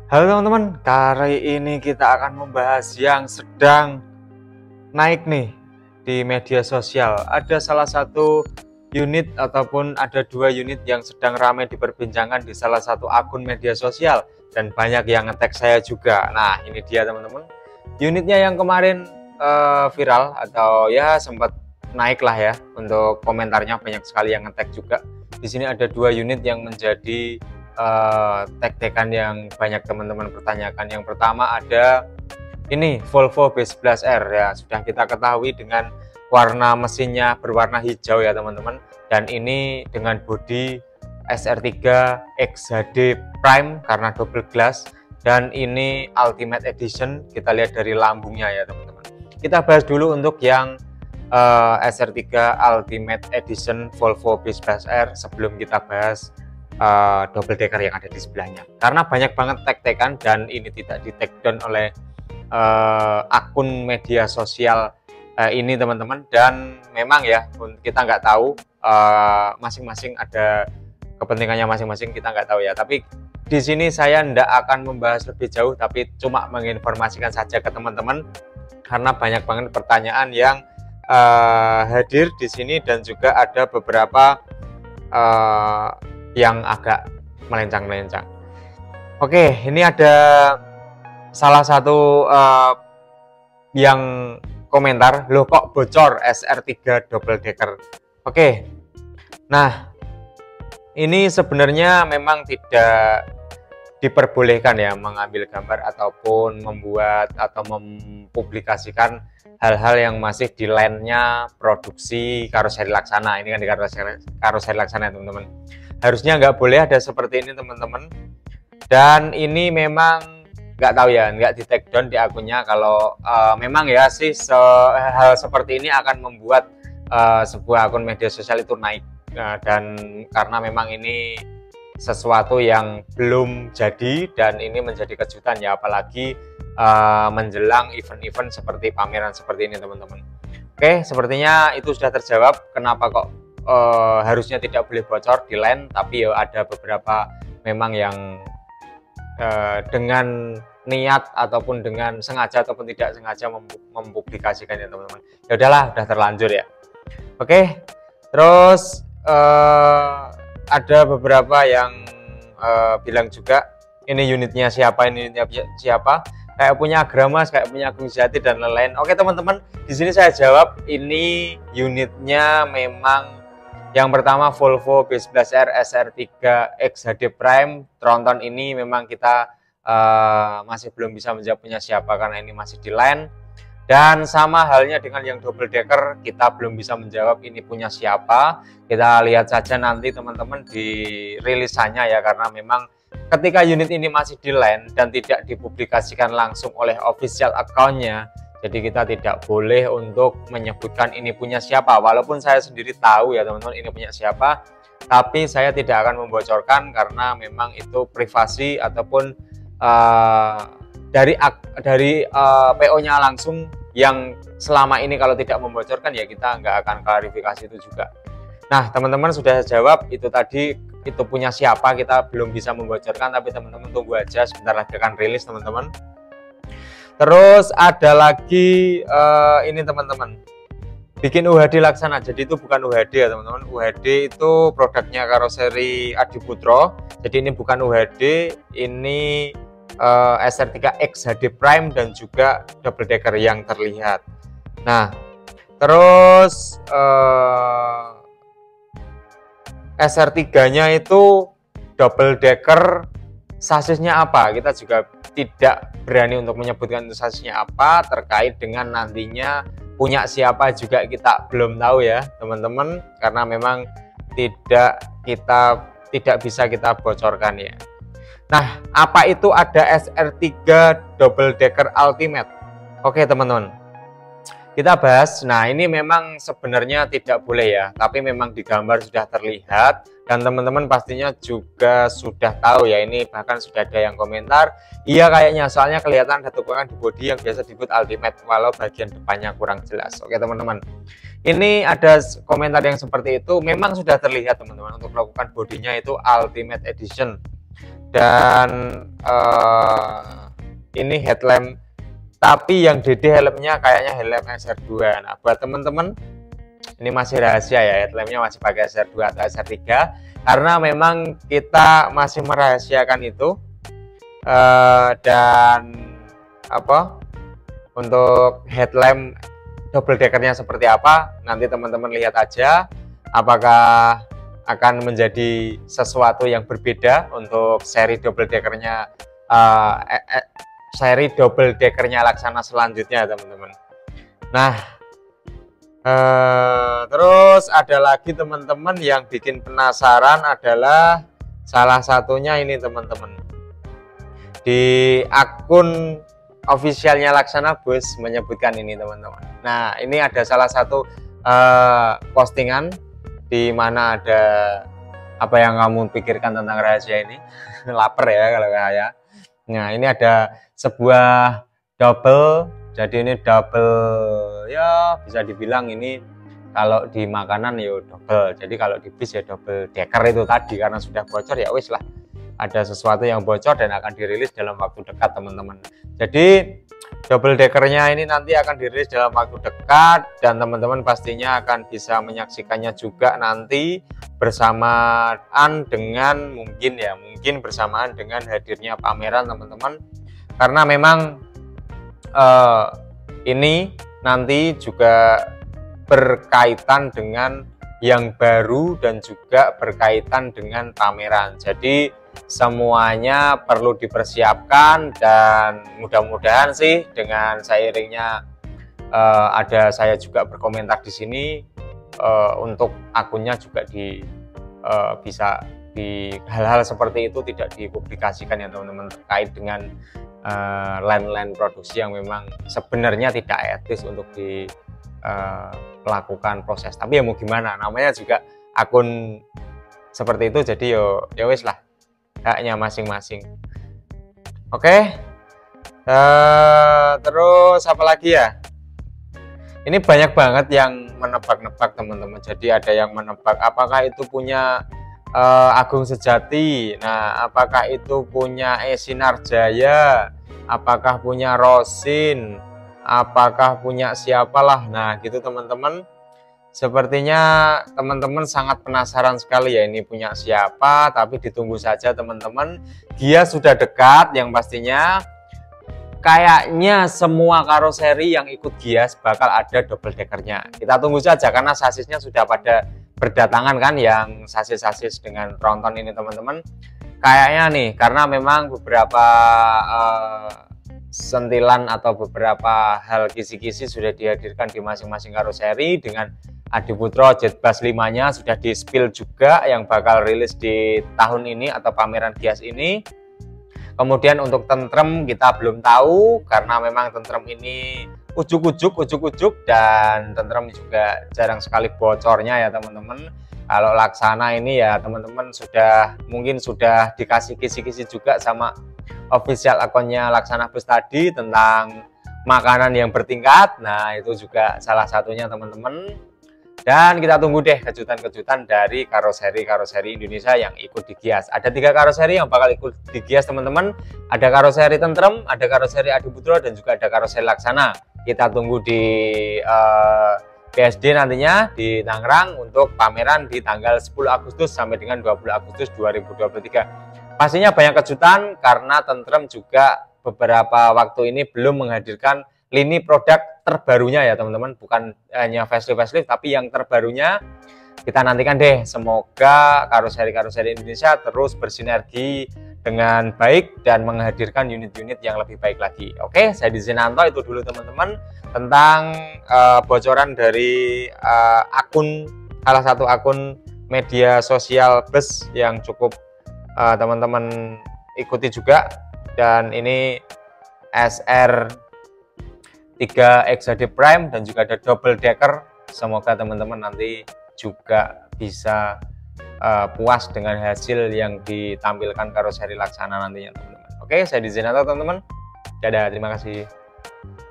Halo teman-teman, kali ini kita akan membahas yang sedang naik nih di media sosial. Ada salah satu unit ataupun ada dua unit yang sedang ramai diperbincangkan di salah satu akun media sosial dan banyak yang nge-tag saya juga. Nah, ini dia teman-teman. Unitnya yang kemarin viral atau ya sempat naik lah ya, untuk komentarnya banyak sekali yang nge-tag juga. Di sini ada dua unit yang menjadi tag-tagan yang banyak teman-teman pertanyakan. Yang pertama ada ini Volvo B11R ya, sudah kita ketahui dengan warna mesinnya berwarna hijau ya teman-teman, dan ini dengan bodi SR3 XHD Prime karena double glass, dan ini Ultimate Edition. Kita lihat dari lambungnya ya teman-teman. Kita bahas dulu untuk yang SR3 Ultimate Edition Volvo B11R sebelum kita bahas double decker yang ada di sebelahnya, karena banyak banget tag-tagan dan ini tidak di tag down oleh akun media sosial ini teman-teman. Dan memang ya kita nggak tahu, masing-masing ada kepentingannya masing-masing, kita nggak tahu ya. Tapi di sini saya nggak akan membahas lebih jauh, tapi cuma menginformasikan saja ke teman-teman karena banyak banget pertanyaan yang hadir di sini, dan juga ada beberapa yang agak melencang-melencang. Oke, ini ada salah satu yang komentar, loh kok bocor SR3 double decker. Oke, nah ini sebenarnya memang tidak diperbolehkan ya mengambil gambar ataupun membuat atau mempublikasikan hal-hal yang masih di line-nya produksi karoseri Laksana. Ini kan di karoseri Laksana ya teman-teman. Harusnya nggak boleh ada seperti ini teman-teman, dan ini memang nggak tahu ya, nggak di take down di akunnya kalau memang ya sih hal seperti ini akan membuat sebuah akun media sosial itu naik, dan karena memang ini sesuatu yang belum jadi dan ini menjadi kejutan ya, apalagi menjelang event-event seperti pameran seperti ini teman-teman. Oke, sepertinya itu sudah terjawab kenapa kok harusnya tidak boleh bocor di line, tapi ya ada beberapa memang yang dengan niat ataupun dengan sengaja ataupun tidak sengaja mempublikasikan ya teman-teman. Ya udahlah, udah terlanjur ya. Oke, terus ada beberapa yang bilang juga ini unitnya siapa, ini unitnya siapa, kayak punya Agramas, kayak punya Agung Jati dan lain-lain. Oke teman-teman, di sini saya jawab, ini unitnya memang yang pertama Volvo B11R SR3 XHD Prime Tronton. Ini memang kita masih belum bisa menjawab punya siapa karena ini masih di line, dan sama halnya dengan yang double decker, kita belum bisa menjawab ini punya siapa. Kita lihat saja nanti teman-teman di rilisannya ya, karena memang ketika unit ini masih di line dan tidak dipublikasikan langsung oleh official account-nya, jadi kita tidak boleh untuk menyebutkan ini punya siapa. Walaupun saya sendiri tahu ya teman-teman ini punya siapa, tapi saya tidak akan membocorkan karena memang itu privasi ataupun dari PO-nya langsung, yang selama ini kalau tidak membocorkan ya kita nggak akan klarifikasi itu juga. Nah teman-teman sudah jawab itu tadi, itu punya siapa kita belum bisa membocorkan, tapi teman-teman tunggu aja, sebentar lagi akan rilis teman-teman. Terus ada lagi ini teman-teman, bikin UHD Laksana. Jadi itu bukan UHD ya teman-teman, UHD itu produknya karoseri Adiputro, jadi ini bukan UHD, ini SR3 XHD Prime dan juga double decker yang terlihat. Nah terus SR3 nya itu double decker, sasisnya apa kita juga tidak berani untuk menyebutkan itu sasisnya apa, terkait dengan nantinya punya siapa juga kita belum tahu ya teman-teman, karena memang tidak bisa kita bocorkan ya. Nah apa itu ada SR3 double decker Ultimate? Oke teman-teman, kita bahas. Nah ini memang sebenarnya tidak boleh ya, tapi memang di gambar sudah terlihat dan teman-teman pastinya juga sudah tahu ya. Ini bahkan sudah ada yang komentar, iya kayaknya, soalnya kelihatan ada tukungan di bodi yang biasa disebut Ultimate walau bagian depannya kurang jelas. Oke teman-teman, ini ada komentar yang seperti itu, memang sudah terlihat teman-teman untuk melakukan bodinya itu Ultimate Edition, dan ini headlamp, tapi yang DD helmnya kayaknya helm SR2. Nah buat teman-teman ini masih rahasia ya, headlampnya masih pakai SR2 atau SR3 karena memang kita masih merahasiakan itu. Dan apa untuk headlamp double deckernya seperti apa, nanti teman-teman lihat aja apakah akan menjadi sesuatu yang berbeda untuk seri double deckernya Laksana selanjutnya teman-teman. Nah terus ada lagi teman-teman yang bikin penasaran adalah salah satunya ini teman-teman, di akun officialnya Laksana Bus menyebutkan ini teman-teman. Nah ini ada salah satu postingan di mana ada apa yang kamu pikirkan tentang rahasia ini. Laper ya kalau kayak. Nah ini ada sebuah double, jadi ini double ya bisa dibilang ini kalau di makanan ya double, jadi kalau di bis ya double decker itu tadi, karena sudah bocor ya wis lah, ada sesuatu yang bocor dan akan dirilis dalam waktu dekat teman-teman. Jadi double deckernya ini nanti akan dirilis dalam waktu dekat dan teman-teman pastinya akan bisa menyaksikannya juga nanti bersamaan dengan mungkin bersamaan dengan hadirnya pameran teman-teman, karena memang ini nanti juga berkaitan dengan yang baru dan juga berkaitan dengan pameran. Jadi semuanya perlu dipersiapkan dan mudah-mudahan sih dengan seiringnya ada saya juga berkomentar di sini untuk akunnya juga bisa di hal-hal seperti itu tidak dipublikasikan ya teman-teman, terkait dengan line-line produksi yang memang sebenarnya tidak etis untuk melakukan proses. Tapi ya mau gimana, namanya juga akun seperti itu, jadi ya wis lah, haknya masing-masing. Oke. Terus apa lagi ya, ini banyak banget yang menebak-nebak teman-teman. Jadi ada yang menebak apakah itu punya Agung Sejati, nah apakah itu punya Sinar Jaya, apakah punya Rosin, apakah punya siapalah. Nah gitu teman-teman, sepertinya teman-teman sangat penasaran sekali ya ini punya siapa, tapi ditunggu saja teman-teman. Dia sudah dekat, yang pastinya kayaknya semua karoseri yang ikut Gias bakal ada double deckernya. Kita tunggu saja karena sasisnya sudah pada berdatangan kan, yang sasis-sasis dengan tronton ini teman-teman. Kayaknya nih, karena memang beberapa sentilan atau beberapa hal kisi-kisi sudah dihadirkan di masing-masing karoseri. Dengan Adiputro Jetbus 5-nya sudah di spill juga yang bakal rilis di tahun ini atau pameran Gias ini. Kemudian untuk tentrem kita belum tahu karena memang tentrem ini ujuk-ujuk dan tentrem juga jarang sekali bocornya ya teman-teman. Kalau Laksana ini ya teman-teman mungkin sudah dikasih kisi-kisi juga sama official akunnya Laksana Bus tadi tentang makanan yang bertingkat. Nah itu juga salah satunya teman-teman. Dan kita tunggu deh kejutan-kejutan dari karoseri Indonesia yang ikut di Gias. Ada 3 karoseri yang bakal ikut di Gias teman-teman. Ada karoseri Tentrem, ada karoseri Adiputro, dan juga ada karoseri Laksana. Kita tunggu di BSD nantinya di Tangerang untuk pameran di tanggal 10 Agustus sampai dengan 20 Agustus 2023. Pastinya banyak kejutan karena Tentrem juga beberapa waktu ini belum menghadirkan lini produk terbarunya ya teman-teman, bukan hanya facelift tapi yang terbarunya. Kita nantikan deh, semoga karoseri Indonesia terus bersinergi dengan baik dan menghadirkan unit-unit yang lebih baik lagi. Oke, saya di Zenanto, itu dulu teman-teman tentang bocoran dari salah satu akun media sosial bus yang cukup teman-teman ikuti juga. Dan ini SR3 XHD Prime dan juga ada double decker. Semoga teman-teman nanti juga bisa puas dengan hasil yang ditampilkan karoseri Laksana nantinya teman-teman. Oke, saya di Zenanto teman-teman. Dadah, terima kasih.